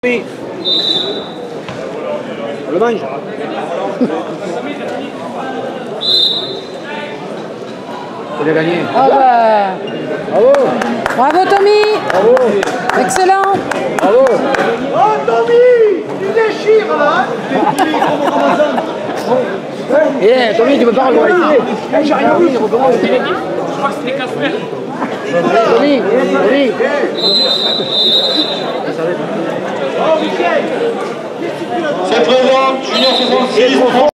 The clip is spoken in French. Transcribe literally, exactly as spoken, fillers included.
Oui. On le mange. Il a gagné. Ah bah. Bravo. Bravo Tommy. Bravo. Excellent. Bravo. Oh Tommy, tu déchires là. Eh, Tommy, tu peux pas recommencer. J'ai rien vu, je recommence. Je crois que c'était Casper. Tommy, Tommy. Oh Michel. C'est présent, Junior soixante-six.